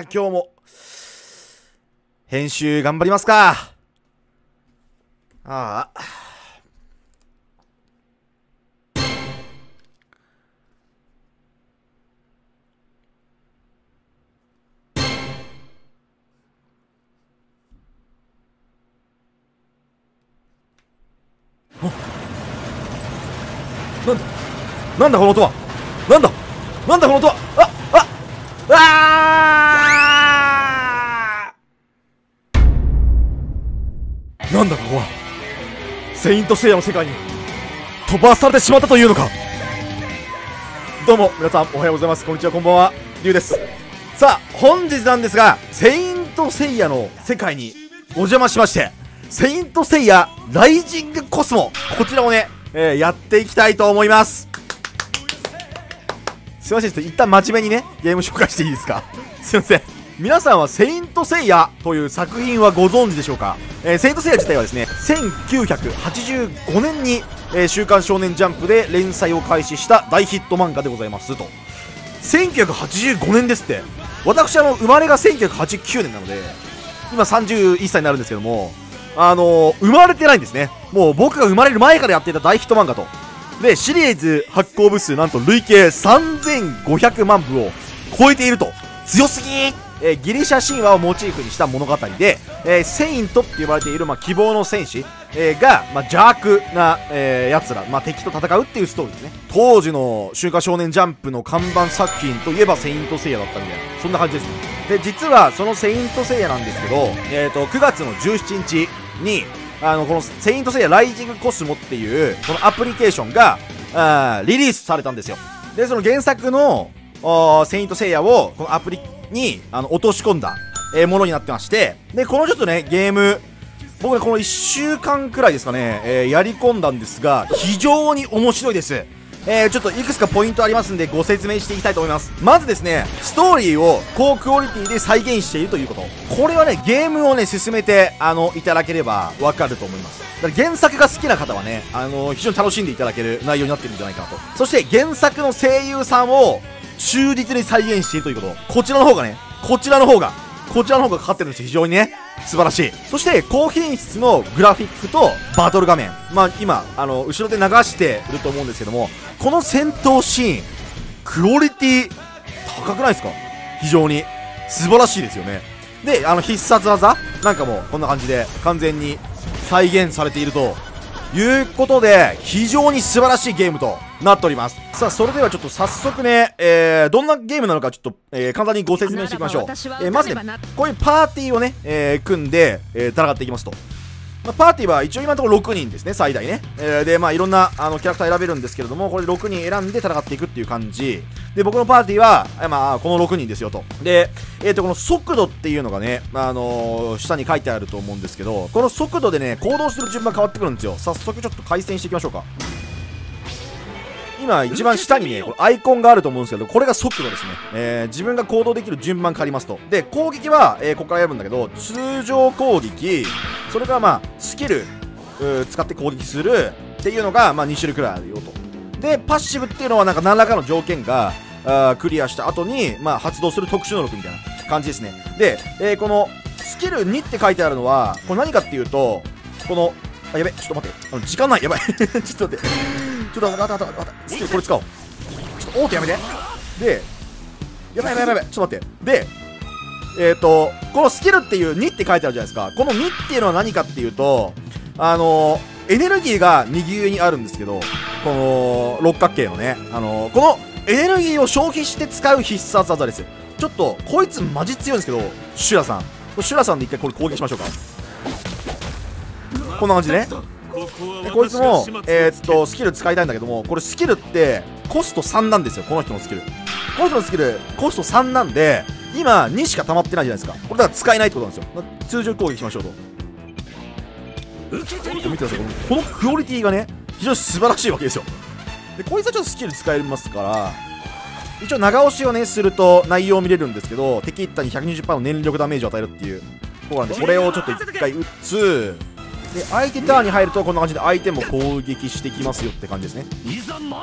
今日も編集頑張りますか。ああ。なんだこの音は。なんだこの音は。なんだここは。セイントセイヤの世界に飛ばされてしまったというのか。どうも皆さんおはようございます。こんにちは、こんばんは、リュウです。さあ本日なんですが、セイントセイヤの世界にお邪魔しまして、セイントセイヤライジングコスモ、こちらをね、やっていきたいと思います。すいません、ちょっと一旦真面目にねゲーム紹介していいですか。すいません。皆さんはセイントセイヤという作品はご存知でしょうか。セイントセイヤ自体はですね、1985年に、週刊少年ジャンプで連載を開始した大ヒット漫画でございますと。1985年ですって。私生まれが1989年なので、今31歳になるんですけども、生まれてないんですね。もう僕が生まれる前からやっていた大ヒット漫画と。で、シリーズ発行部数なんと累計3500万部を超えていると。強すぎー。ギリシャ神話をモチーフにした物語で、セイントって呼ばれている、希望の戦士、が、邪悪な、奴ら、敵と戦うっていうストーリーですね。当時の週刊少年ジャンプの看板作品といえばセイントセイヤだったみたいな、そんな感じですね。で、実はそのセイントセイヤなんですけど、9月の17日に、このセイントセイヤライジングコスモっていうこのアプリケーションがリリースされたんですよ。で、その原作のセイントセイヤをこのアプリに落とし込んだものになってまして、でこのちょっとねゲーム、僕ねこの1週間くらいですかね、やり込んだんですが、非常に面白いです。ちょっといくつかポイントありますんでご説明していきたいと思います。まずですね、ストーリーを高クオリティで再現しているということ。これはね、ゲームをね進めていただければわかると思います。だから原作が好きな方はね、非常に楽しんでいただける内容になってるんじゃないかなと。そして原作の声優さんを忠実に再現しているということ。こちらの方がかかってるんですよ。非常にね素晴らしい。そして高品質のグラフィックとバトル画面、今後ろで流してると思うんですけども、この戦闘シーンクオリティ高くないですか。非常に素晴らしいですよね。で必殺技なんかもこんな感じで完全に再現されているということで、非常に素晴らしいゲームとなっております。さあそれではちょっと早速ね、どんなゲームなのかちょっと、簡単にご説明していきましょう。まずね、こういうパーティーをね、組んで、戦っていきますと。パーティーは一応今のところ6人ですね、最大ね。でいろんなキャラクター選べるんですけれども、これ6人選んで戦っていくっていう感じで、僕のパーティーは、この6人ですよと。で、この速度っていうのがね、下に書いてあると思うんですけど、この速度でね行動する順番変わってくるんですよ。早速ちょっと回線していきましょうか。今一番下にねこれアイコンがあると思うんですけど、これが速度ですね。自分が行動できる順番変わりますと。で攻撃は、ここから選ぶんだけど、通常攻撃、それからスキル使って攻撃するっていうのが2種類くらいあるよと。でパッシブっていうのはなんか何らかの条件がクリアした後に発動する特殊能力みたいな感じですね。で、このスキル2って書いてあるのはこれ何かっていうと、このやべ、ちょっと待って、時間ない、やばいちょっと待って、ちょっと待って、スキルこれ使おう。ちょっとオートやめて。で、やばい、ちょっと待って。で、このスキルっていう2って書いてあるじゃないですか。この2っていうのは何かっていうと、エネルギーが右上にあるんですけど、この六角形のね、このエネルギーを消費して使う必殺技ですよ。ちょっと、こいつマジ強いんですけど、シュラさんで一回これ攻撃しましょうか。こんな感じでね。でこいつもスキル使いたいんだけども、これスキルってコスト3なんですよ。この人のスキルコスト3なんで、今2しか溜まってないじゃないですか。これだから使えないってことなんですよ。通常攻撃しましょうと。見てください、このクオリティがね非常に素晴らしいわけですよ。でこいつはちょっとスキル使えますから、一応長押しをねすると内容を見れるんですけど、敵一体に 120% の燃力ダメージを与えるっていうところなんで、これをちょっと一回撃つ。で相手ターンに入るとこんな感じで相手も攻撃してきますよって感じですね。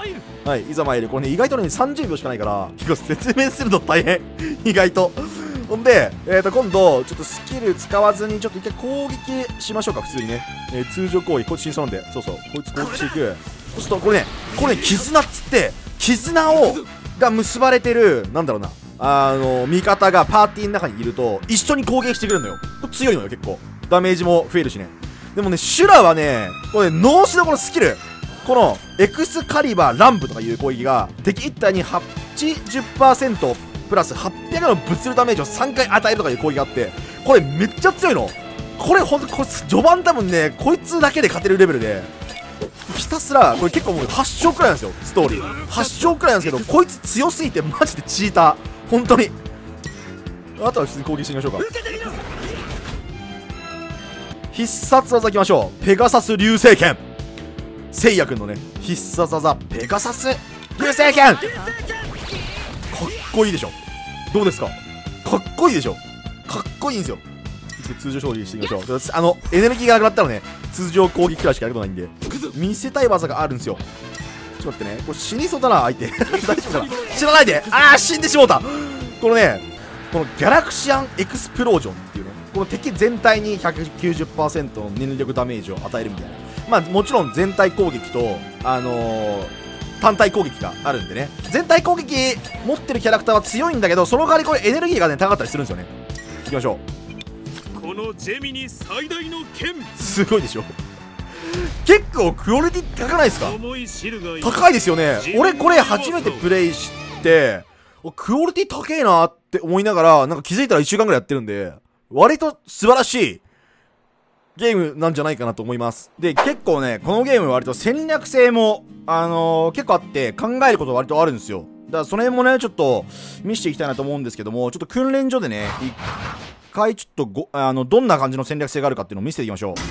はい、いざ参る。これね意外とね30秒しかないから結構説明するの大変意外とほんで、今度、ちょっとスキル使わずに、ちょっと一回攻撃しましょうか、普通にね。通常攻撃、こいつ死にそうなんで、そうそう、こいつ攻撃していく。そうすると、これね、絆っつって、絆が結ばれてる、なんだろうな、味方がパーティーの中にいると、一緒に攻撃してくれるのよ。これ強いのよ、結構。ダメージも増えるしね。でもね、シュラはね、これ、脳死のこのスキル、この、エクスカリバー、乱舞とかいう攻撃が、敵一体に80%、プラス800の物理ダメージを3回与えるとかいう攻撃があって、これめっちゃ強いの。これほんと、これ序盤多分ね、こいつだけで勝てるレベルで、ひたすら、これ結構もう8勝くらいなんですよ、ストーリー。8勝くらいなんですけど、こいつ強すぎてマジでチーター。本当に。あとは普通に攻撃してみましょうか。必殺技いきましょう。ペガサス流星剣。せいやくんのね、必殺技、ペガサス流星剣。かっこいいでしょ。どうですか。かっこいいでしょ。かっこいいんですよ。通常勝利していきましょう。エネルギーがなくなったらね、通常攻撃くらいしかやることないんで、見せたい技があるんですよ。ちょっと待ってね、これ死にそうだな、相手。大丈夫かな。死なないで。死んでしもうた。このね、このギャラクシアンエクスプロージョンっていうね、この敵全体に 190% の念力ダメージを与えるみたいな。まあもちろん全体攻撃と単体攻撃があるんでね、全体攻撃持ってるキャラクターは強いんだけど、その代わりこれエネルギーがね高かったりするんですよね。いきましょう。 このジェミニ最大の剣、 すごいでしょ。結構クオリティ高くないですか。高いですよね。俺これ初めてプレイしてクオリティ高えなって思いながら、なんか気づいたら1週間ぐらいやってるんで、割と素晴らしいゲームなんじゃないかなと思います。で、結構ね、このゲーム割と戦略性も、結構あって、考えること割とあるんですよ。だからその辺もね、ちょっと見せていきたいなと思うんですけども、ちょっと訓練所でね、一回ちょっとどんな感じの戦略性があるかっていうのを見せていきましょう。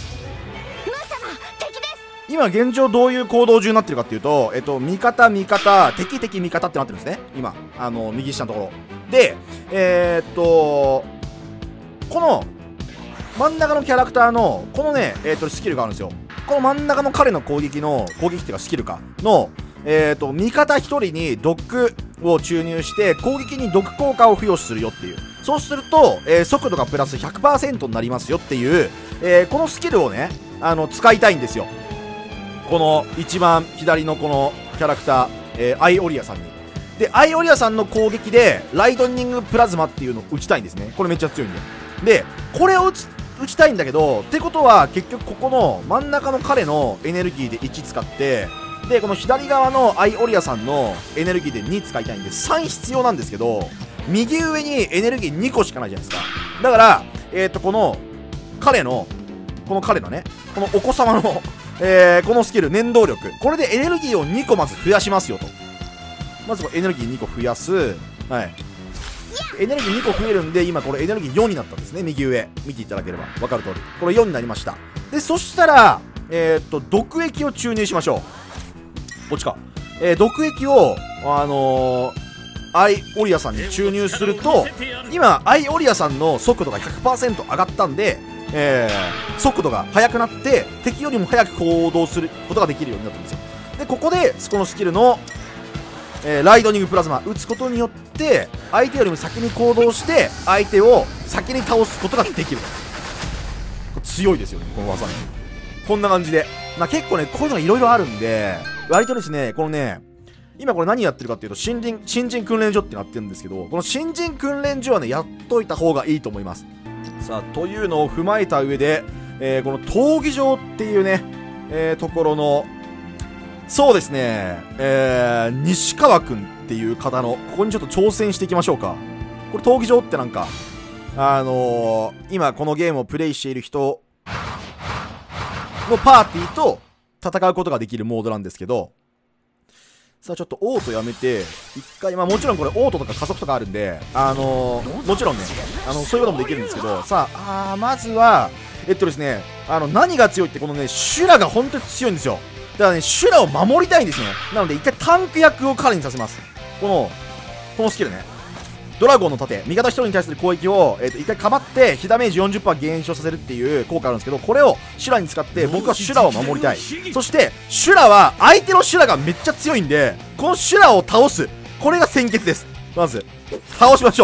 今現状どういう行動中になってるかっていうと、味方、味方、敵、敵、味方ってなってるんですね。今、右下のところ。で、この、真ん中のキャラクターの、このね、スキルがあるんですよ。この真ん中の彼の攻撃っていうかスキルか、の、味方1人に毒を注入して、攻撃に毒効果を付与するよっていう。そうすると、速度がプラス 100% になりますよっていう、このスキルをね、使いたいんですよ。この一番左のこのキャラクター、アイオリアさんに。で、アイオリアさんの攻撃で、ライトニングプラズマっていうのを打ちたいんですね。これめっちゃ強いんで。で、これを打ちたいんだけど、ってことは結局ここの真ん中の彼のエネルギーで1使って、で、この左側のアイオリアさんのエネルギーで2使いたいんで、3必要なんですけど、右上にエネルギー2個しかないじゃないですか。だから、この彼のね、このお子様の、このスキル、念動力。これでエネルギーを2個まず増やしますよと。まずこれエネルギー2個増やす。はい。エネルギー2個増えるんで、今これエネルギー4になったんですね。右上。見ていただければ分かる通り。これ4になりました。で、そしたら、毒液を注入しましょう。こっちか。毒液を、アイオリアさんに注入すると、今、アイオリアさんの速度が 100% 上がったんで、速度が速くなって、敵よりも速く行動することができるようになったんですよ。で、ここで、このスキルの、ライトニングプラズマ打つことによって相手よりも先に行動して相手を先に倒すことができる。強いですよね、この技ね。こんな感じで、結構ねこういうのがいろいろあるんで、割とですね、このね、今これ何やってるかっていうと、新人訓練所ってなってるんですけど、この新人訓練所はねやっといた方がいいと思います。さあ、というのを踏まえた上で、この闘技場っていうね、ところの、そうですね、西川くんっていう方の、ここにちょっと挑戦していきましょうか。これ、闘技場ってなんか、今このゲームをプレイしている人のパーティーと戦うことができるモードなんですけど、さあちょっとオートやめて、一回、もちろんこれオートとか加速とかあるんで、もちろんね、そういうこともできるんですけど、さあ、まずは、ですね、何が強いって、このね、シュラが本当に強いんですよ。だからね、シュラを守りたいんですね。なので、一回タンク役を彼にさせます。このスキルね。ドラゴンの盾。味方1人に対する攻撃を、一回かばって、被ダメージ 40% 減少させるっていう効果あるんですけど、これをシュラに使って、僕はシュラを守りたい。そして、シュラは、相手のシュラがめっちゃ強いんで、このシュラを倒す。これが先決です。まず、倒しましょう。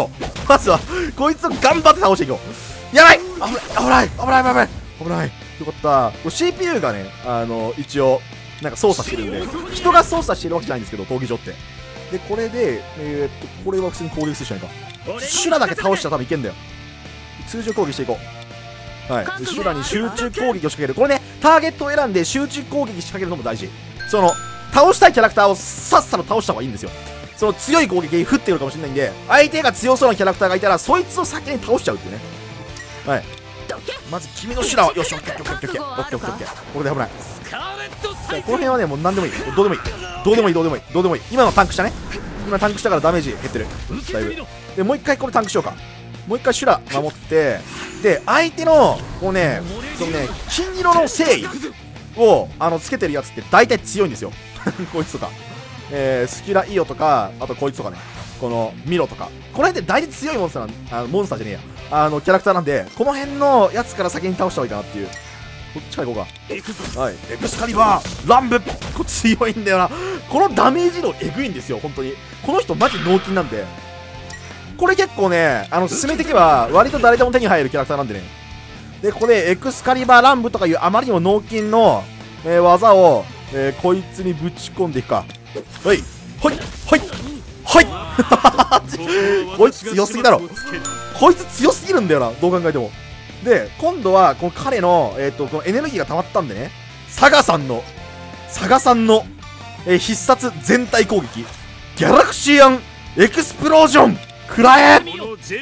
まずはこいつを頑張って倒していこう。やばい、危ない危ない危ない危ない危ない。よかった。これ CPU がね一応なんか操作してるんで、人が操作してるわけじゃないんですけど、闘技場って。でこれでこれは普通に攻撃するしかないか。修羅だけ倒したら多分いけんだよ。通常攻撃していこう。はい、で修羅に集中攻撃を仕掛ける。これね、ターゲットを選んで集中攻撃仕掛けるのも大事。その倒したいキャラクターをさっさと倒した方がいいんですよ。その強い攻撃に降ってくるかもしれないんで、相手が強そうなキャラクターがいたらそいつを先に倒しちゃうっていうね。はい、まず君の修羅はよし、オッケーオッケーオッケーオッケーオッケーオッケー。これで危ない。この辺はねもう何でもいい、どうでもいいどうでもいいどうでもいいどうでもいい。今のタンクしたね。今タンクしたからダメージ減ってるだいぶ。でもう一回これタンクしようか。もう一回修羅守って、で相手のこうね、そのね金色の誠意をつけてるやつって大体強いんですよこいつとか、スキライオとか、あとこいつとかね、このミロとか、この辺って大体強いモンスターモンスターじゃねえや、キャラクターなんで、この辺のやつから先に倒した方がいいかなっていう。こっちから行こうか。はい、エクスカリバーランブ、これ強いんだよな。このダメージ量エグいんですよ本当に。この人マジ脳筋なんで、これ結構ね進めていけば割と誰でも手に入るキャラクターなんでね。でここでエクスカリバーランブとかいうあまりにも脳筋の、技を、こいつにぶち込んでいくか。はいはいはいはいこいつ強すぎだろ。こいつ強すぎるんだよな、どう考えても。で今度はこの彼の、このエネルギーが溜まったんでね、サガさんの必殺全体攻撃ギャラクシアンエクスプロージョン食らえ。かっ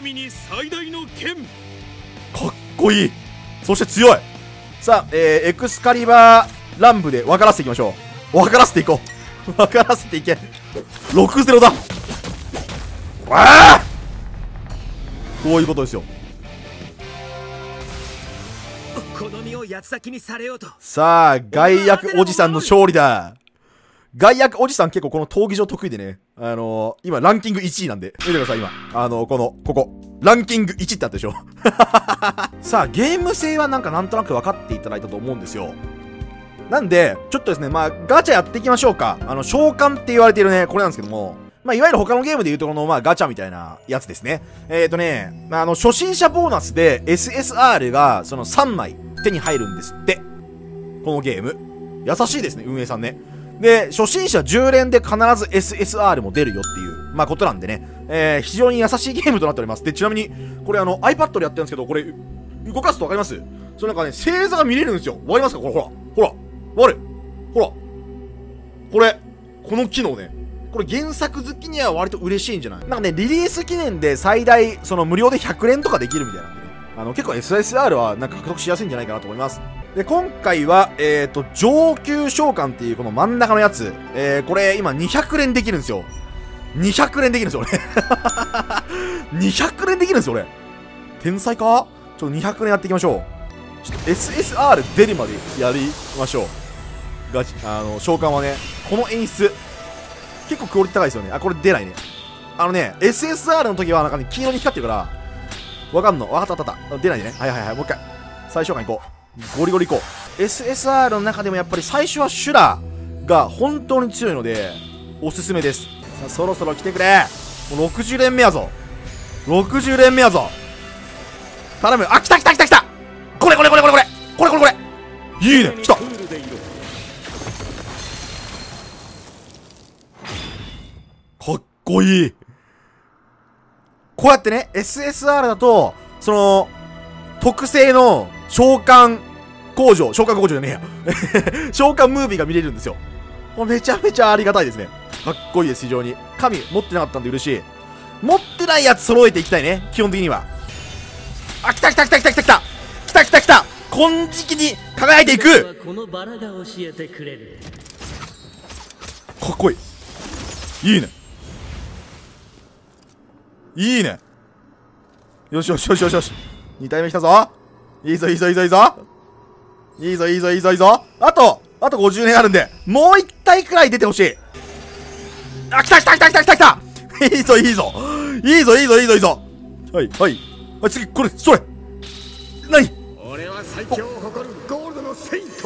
こいい。そして強い。さあ、エクスカリバーランブで分からせていきましょう。分からせていこう分からせていけ。 6-0 だ。ああ、こういうことですよ。さあ外役おじさんの勝利だ。外役おじさん結構この闘技場得意でね、今ランキング1位なんで、見てください今。ここランキング1ってあったでしょさあゲーム性はなんとなく分かっていただいたと思うんですよ。なんでちょっとですね、ガチャやっていきましょうか。召喚って言われているね、これなんですけども、いわゆる他のゲームでいうとこのガチャみたいなやつですね。初心者ボーナスで SSR がその3枚手に入るんですって、このゲーム。優しいですね運営さんね。で初心者10連で必ず SSR も出るよっていうことなんでね、非常に優しいゲームとなっております。でちなみにこれiPad でやってるんですけど、これ動かすと分かります？それなんかね星座が見れるんですよ。わかりますか？これほらこれこの機能ね、これ原作好きには割と嬉しいんじゃない？なんかねリリース記念で最大無料で100連とかできるみたいなんでね、結構 SSR は獲得しやすいんじゃないかなと思います。で今回は上級召喚っていうこの真ん中のやつ、これ今200連できるんですよ。200連できるんですよ俺200連できるんですよ俺。天才か？ちょっと200連やっていきましょう。ちょっと SSR 出るまでやりましょう。ガチ召喚はね、この演出結構クオリティ高いですよね。これ出ないね。SSR の時はなんかね黄色に光ってるからわかんの。わかった出ないでね。はいもう一回最小間行こう。ゴリゴリ行こう。 SSR の中でもやっぱり最初はシュラが本当に強いのでおすすめです。さあそろそろ来てくれ。もう60連目やぞ。60連目やぞ。頼む。来たこれいいね。来た。かっこいい。こうやってね SSR だと特製の召喚工場じゃねえや召喚ムービーが見れるんですよ。めちゃめちゃありがたいですね。かっこいいです。非常に神持ってなかったんで嬉しい。持ってないやつ揃えていきたいね基本的には。来た金色に輝いていく。かっこいい。いいね。よし。2体目来たぞ。いいぞ。あと50年あるんで、もう1体くらい出てほしい。来たいいぞ。はい。次、これ、それ何？俺は最強を誇るゴールドのセイント。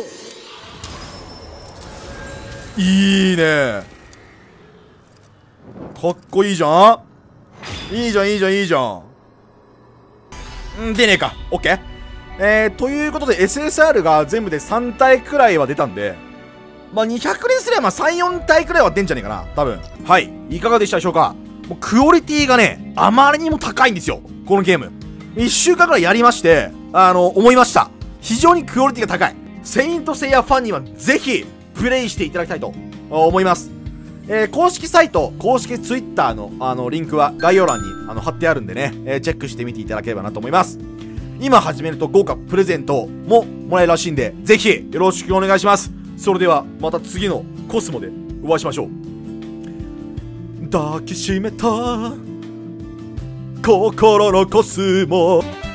いいね。かっこいいじゃん。 いいじゃんいいじゃんいいじゃん。出ねえか。オッケー。ということで SSR が全部で3体くらいは出たんで、まあ、200連すればまあ3、4体くらいは出んじゃねえかな、多分。はい。いかがでしたでしょうか。もうクオリティがね、あまりにも高いんですよ。このゲーム。1週間くらいやりまして、思いました。非常にクオリティが高い。セイントセイヤファンにはぜひ、プレイしていただきたいと思います。公式サイト、公式ツイッターの、リンクは概要欄に貼ってあるんでね、チェックしてみていただければなと思います。今始めると豪華プレゼントももらえるらしいんで、ぜひよろしくお願いします。それではまた次のコスモでお会いしましょう。抱きしめた心のコスモ。